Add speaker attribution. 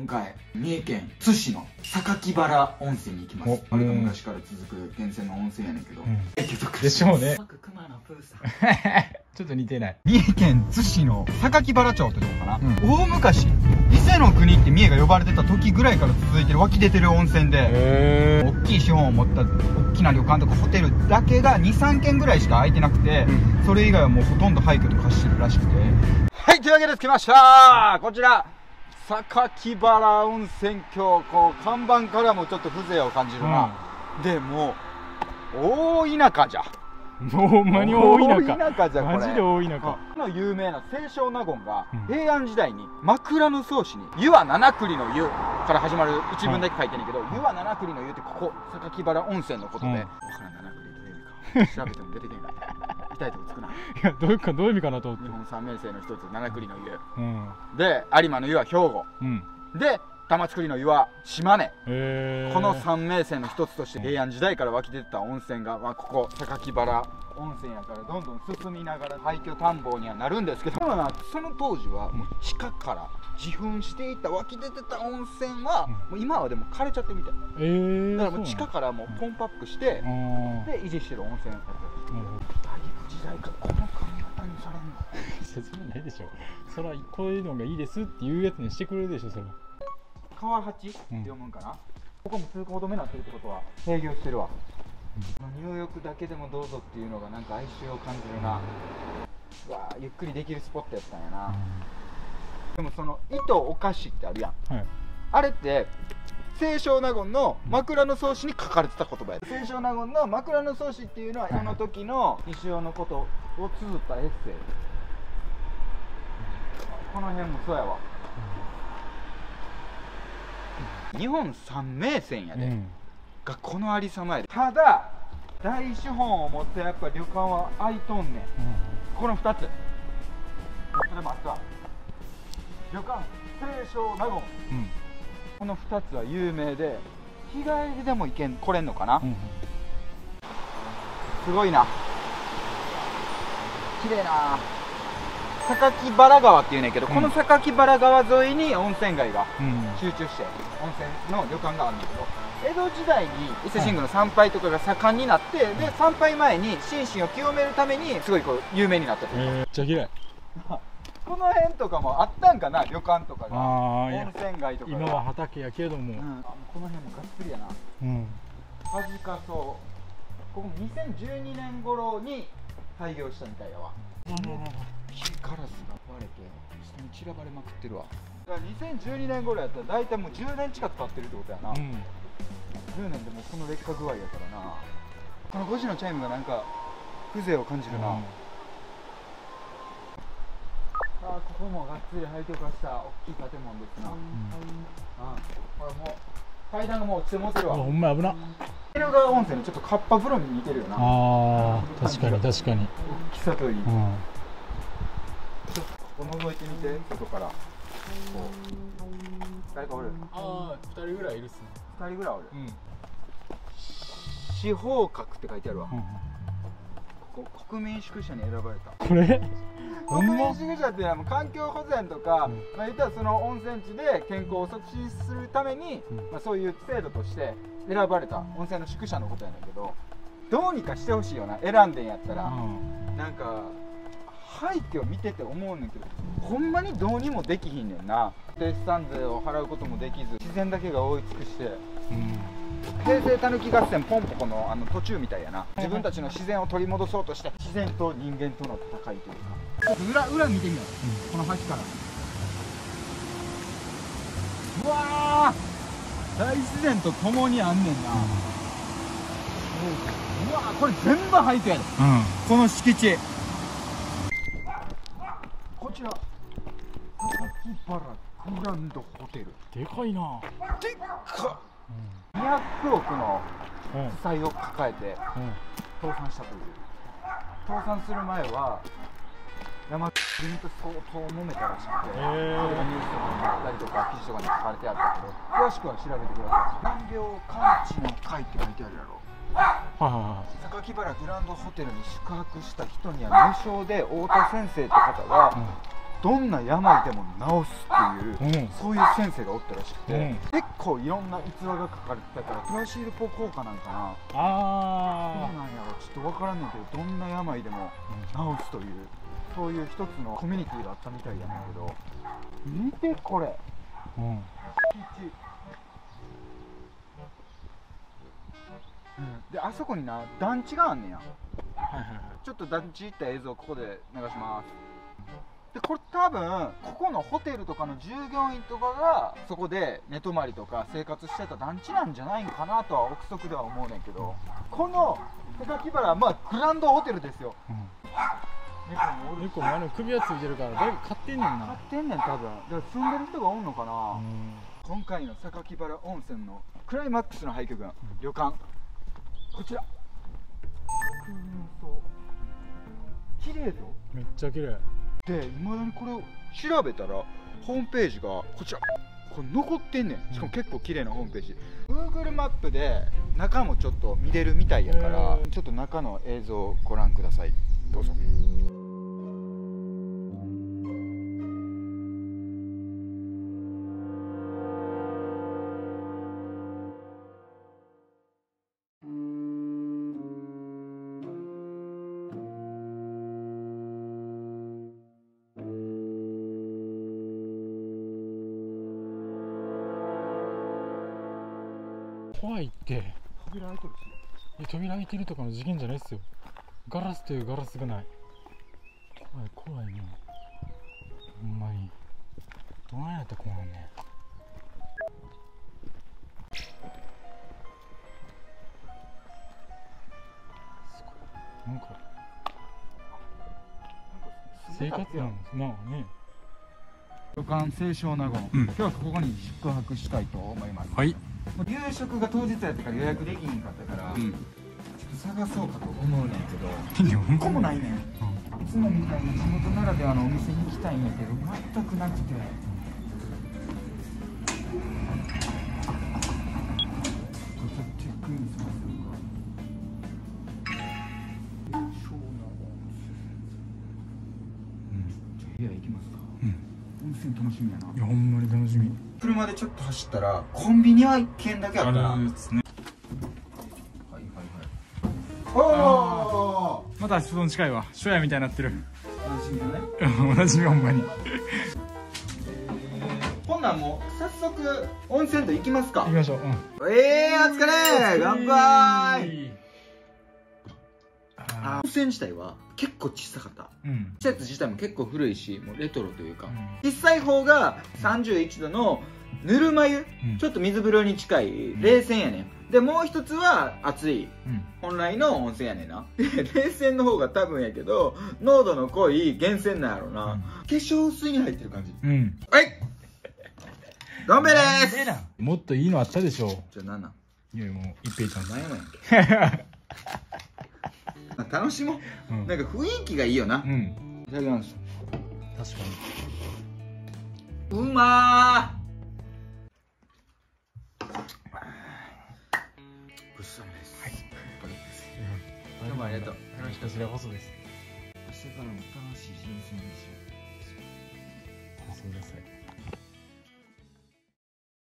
Speaker 1: 今回三重県津市の榊原温泉に行きます。割と昔から続く源泉の温泉やねんけど、
Speaker 2: でしょうね。ちょっと似てない。三重県津市の榊原町ってとこかな、大昔伊勢の国って三重が呼ばれてた時ぐらいから続いてる湧き出てる温泉で、大きい資本を持った大きな旅館とかホテルだけが 2,3 軒ぐらいしか空いてなくて、それ以外はもうほとんど廃墟で貸してるらしくて。はい、というわけで着きました。こちら榊原温泉郷、こう看板からもちょっと風情を感じるな、でも大田舎じゃ。ほんまに大田舎じゃ。これマジで大田舎の有名な清少納言が平安時代に枕草子に「湯は七栗の湯」から始まる一文だけ書いてんねんけど、湯は七栗の湯ってここ榊原温泉のことで、分からん、七栗どういう意味か調べても出てけんから痛いとこつくな。いや、どういう意味かなと思って。日本三名泉の一つ七栗の湯で、有馬の湯は兵庫で、玉造の湯は島根。この三名泉の一つとして平安時代から湧き出てた温泉が、ここ榊原温泉やからどんどん進みながら廃墟田んぼにはなるんですけど、その当時はもう地下から自噴していた湧き出てた温泉はもう今はでも枯れちゃってるみたい。だからもう地下からもうポンプアップしてで維持してる温泉やったらしい。だいぶ時代からこの髪型にされんの説明ないでしょ。それはこういうのがいいですっていうやつにしてくれるでしょ。それ川八って読むんかな、ここも通行止めになってるってことは営業してるわ。入浴だけでもどうぞっていうのがなんか哀愁を感じるな。うわ、ゆっくりできるスポットやったんやな。でもその糸お菓子ってあるやん、あれって清少納言の枕草子に書かれてた言葉や。清少納言の枕草子っていうのはその時の西尾のことを綴ったエッセイ。この辺もそうやわ。日本三名泉やで、がこのありさまやで。ただ大資本を持ってやっぱ旅館は空いとんねん、この2つ。それもあった、旅館清少納言、この2つは有名で日帰りでも来れんのかな、すごいな、綺麗な。榊原川っていうねんけど、この榊原川沿いに温泉街が集中して温泉の旅館があるんだけど、江戸時代に伊勢神宮の参拝とかが盛んになって、で参拝前に心身を清めるためにすごいこう有名になったというか。めっちゃ綺麗。この辺とかもあったんかな、旅館とかが、温泉街とかが。今は畑やけども、この辺もがっつりやな。カジカソウ、ここ2012年頃に開業したみたいやわ。ガラスが割れて下に散らばれまくってるわ。だから2012年頃やったら大体もう10年近く経ってるってことやな、10年でもこの劣化具合やからな。この5時のチャイムがなんか風情を感じるな、ここもがっつり廃墟化した大きい建物ですな。これもう階段がもう落ちて持ってるわ。ほんま危な。江戸川温泉のちょっとカッパ風呂に似てるよな。確かに確かに。大きさといい、ちょっとここ覗いてみて、外から。こう誰かおる？2人ぐらいいるっすね。2人ぐらいおる。司法閣って書いてあるわ。ここ国民宿舎に選ばれた。これ？国民宿舎っていうのはもう環境保全とか、言ったらその温泉地で健康を促進するために、そういう制度として選ばれた温泉の宿舎のことやねんけど、どうにかしてほしいよな。選んでんやったら、なんか廃墟見てて思うねんけど、ほんまにどうにもできひんねんな。定資産税を払うこともできず、自然だけが覆い尽くして、平成たぬき合戦ポンポコの途中みたいやな。自分たちの自然を取り戻そうとして自然と人間との戦いというか。ちょっと裏見てみよう、この橋から。うわー、大自然と共にあんねんな。うわー、これ全部廃墟やで、この敷地。こちら榊原グランドホテル。でかいな。でっか。200億の負債を抱えて倒産したという。倒産する前は山国と相当揉めたらしくて、それがニュースとかにあったりとか記事とかに書かれてあったけど、詳しくは調べてください。難病完治の会って書いてあるやろ。榊原グランドホテルに宿泊した人には無償で太田先生って方がどんな病でも治すっていう、そういう先生がおったらしくて、結構いろんな逸話が書かれてたから、プラシーボ効果なんかな。どうなんやろ、ちょっと分からんねんけど、どんな病でも治すという、そういう一つのコミュニティがあったみたいやねんけど、見てこれ。で、あそこにな団地があんねや。ちょっと団地行った映像ここで流します。でこれ多分ここのホテルとかの従業員とかがそこで寝泊まりとか生活してた団地なんじゃないかなとは憶測では思うねんけど、この榊原、まあグランドホテルですよ。
Speaker 3: 猫も首はついてるからだいぶ飼ってんねんな。
Speaker 2: 飼ってんねん多分。だから住んでる人がおんのかな。今回の榊原温泉のクライマックスの廃墟群、旅館こちら。綺麗ぞ。
Speaker 3: めっちゃ綺麗
Speaker 2: で、いまだにこれを調べたらホームページがこちらこれ残ってんねん。しかも結構綺麗なホームページ、Google マップで中もちょっと見れるみたいやから、ちょっと中の映像をご覧ください。どうぞ。
Speaker 3: 怖いって。
Speaker 2: 扉開いてるし。
Speaker 3: 扉開いてるとかの事件じゃないっすよ。ガラスというガラスがない。怖いね。ほんまにどないやったらこうなんね。なんか生活やんなあね。
Speaker 2: 旅館清少納言、今日はここに宿泊したいと思います。
Speaker 3: はい。
Speaker 2: 夕食が当日やったから予約できひんかったから、ちょっと探そうかと思うねんけど、一個もないねん。いつもみたいに地元ならではのお店に行きたいんやけど全くなくて、ちょっとチェックインしますか。部屋行きますか。温泉楽しみやな。
Speaker 3: いやほんまに楽しみ。
Speaker 2: 車でちょっと走ったらコンビニは1軒だけあったな。
Speaker 3: ですね。
Speaker 2: はいはいはい。おお。
Speaker 3: またその近いわ。初夜みたいになってる。
Speaker 2: 安心だね。
Speaker 3: 同じみほんまに。
Speaker 2: ほんなんもう早速温泉と行きますか。
Speaker 3: 行きましょう。
Speaker 2: お疲れ。乾杯。温泉自体は結構小さかった。施設自体も結構古いし、もうレトロというか、小さい方が31度のぬるま湯、ちょっと水風呂に近い冷泉やねん。でもう一つは熱い、本来の温泉やねんな。で冷泉の方が多分やけど濃度の濃い源泉なんやろな。化粧水に入ってる感じ。はい、どん兵衛です。
Speaker 3: もっといいのあったでしょう。
Speaker 2: じゃあ何なん。
Speaker 3: いやもう一平ちゃん。
Speaker 2: 何やねん。楽しもう、なんか雰囲気がいいよな。いただきます。
Speaker 3: 確か
Speaker 2: にうまー。ごちそうさまです。はい、どうもありがとう。
Speaker 3: こちらこそです。
Speaker 2: 明日からも楽しい人生にしよう。
Speaker 3: おやすみなさい。